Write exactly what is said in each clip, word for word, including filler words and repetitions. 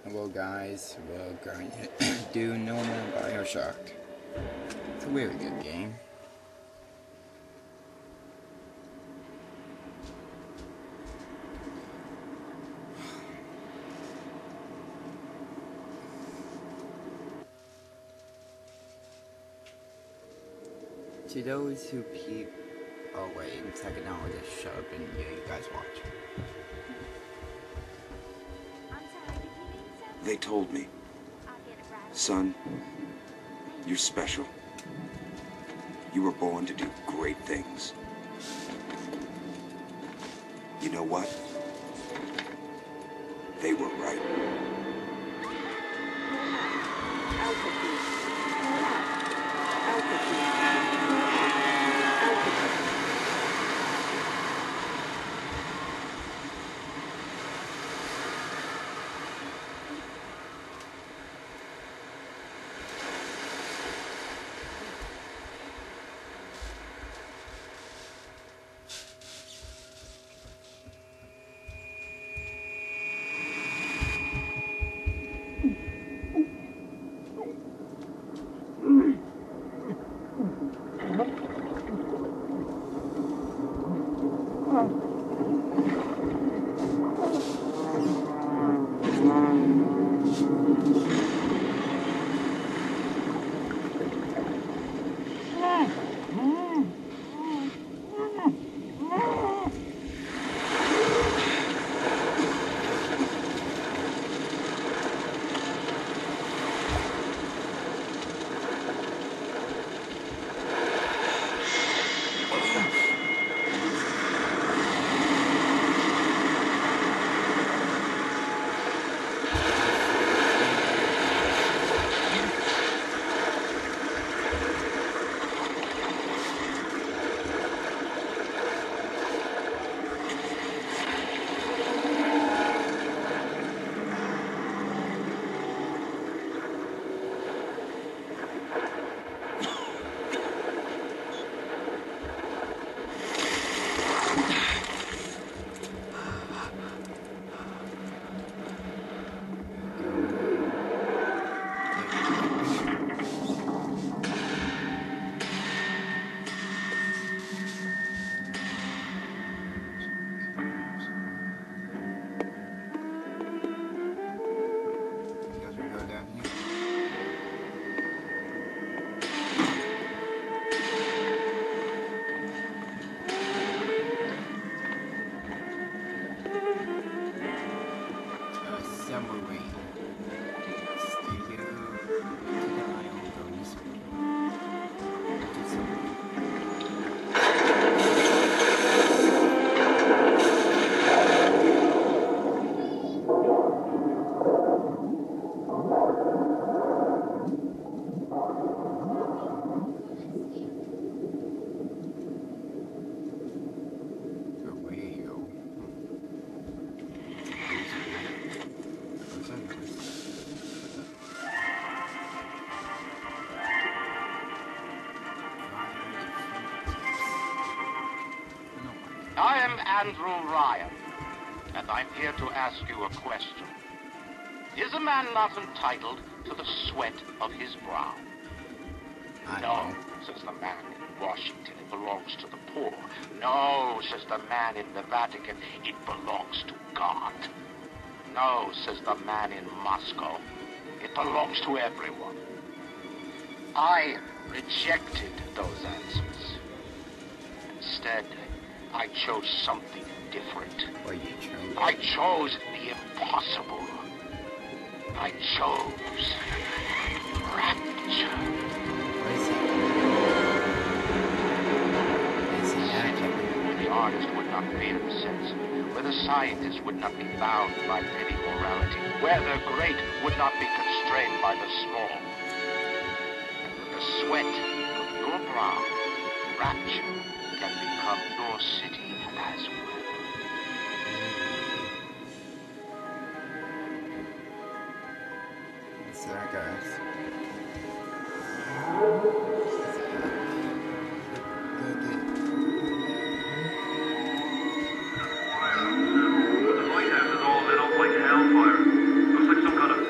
Hello guys, we're going to do normal Bioshock. It's a really good game. To those who peep, oh wait, in a second now I'll just shut up and yeah, you guys watch. They told me, son, you're special. You were born to do great things. You know what? They were right. I am Andrew Ryan, and I'm here to ask you a question. Is a man not entitled to the sweat of his brow? I No, know. says the man in Washington, it belongs to the poor. No, says the man in the Vatican, it belongs to God. No, says the man in Moscow, it belongs to everyone. I rejected those answers. Instead, I chose something different. What you chose? I chose the impossible. I chose rapture. What is it? Is it magic? Where the artist would not fear the sense, where the scientist would not be bound by petty morality, where the great would not be constrained by the small. And with the sweat of your brow, rapture can become your city as well. What's that, guys? The lighthouse is all lit up like hellfire. Looks like some kind of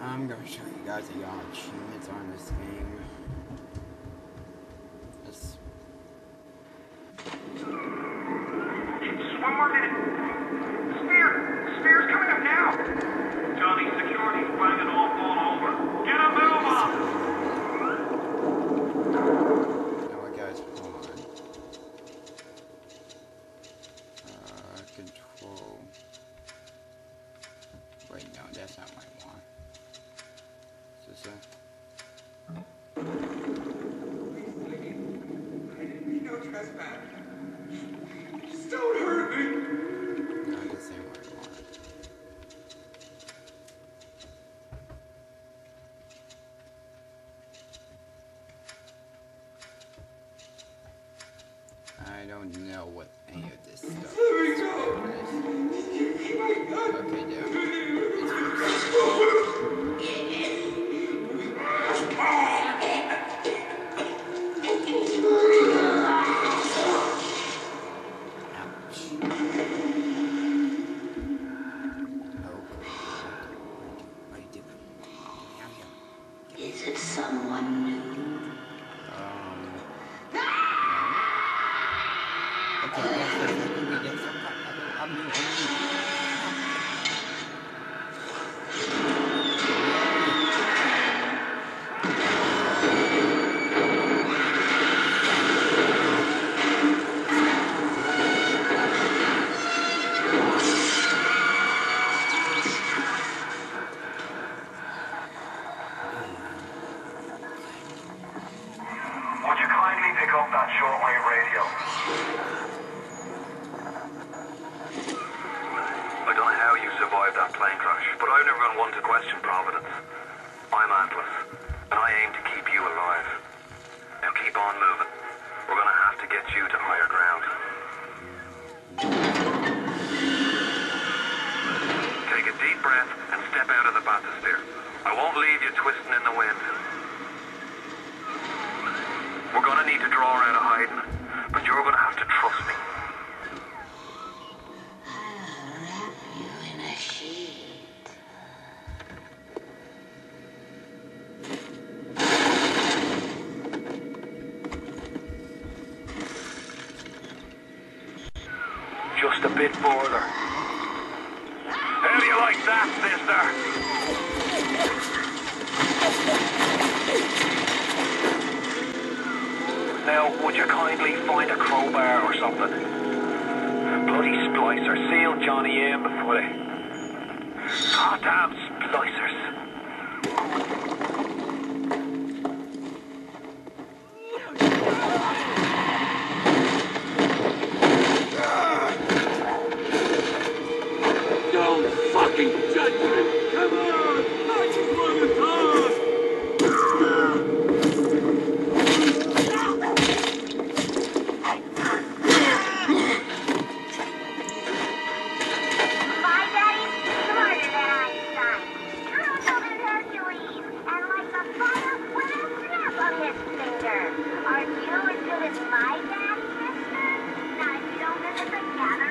I'm gonna show you guys the uh, achievements on this game. It's... Just one more minute. Spear! Spear's coming up now! Johnny, security's banging off all over. Get a move on! Now what, guys, hold on. Uh, control... Wait, no, that's not what I want. Is this it? No trespass. Just don't hurt me. No, this ain't what I want. I don't know what any of this stuff is. Okay, yeah. It's Is it someone new? Um. No. Okay, yes, yes, yes, yes, I'm, I'm, I'm new, I'm new. Would you kindly pick up that shortwave radio? I don't know how you survived that plane crash, but I've never been one to question Providence. I'm Atlas, and I aim to keep you alive. Now keep on moving. We're gonna have to get you to higher ground. Take a deep breath and step out of the bathysphere. I won't leave you twisting in the wind. We're gonna need to draw her out of hiding, but you're gonna have to trust me. I'll wrap you in a sheet. Just a bit further. How do you like that, sister? Now, would you kindly find a crowbar or something? Bloody splicer sealed Johnny in before they... Goddamn splicers. Don't fucking judge me! Come on! I just want to talk! My daddy's smarter than Einstein. Stronger than Hercules. And like a fire with a snap of his finger. Are you as good as my daddy, mister? Not if you don't visit the gathering.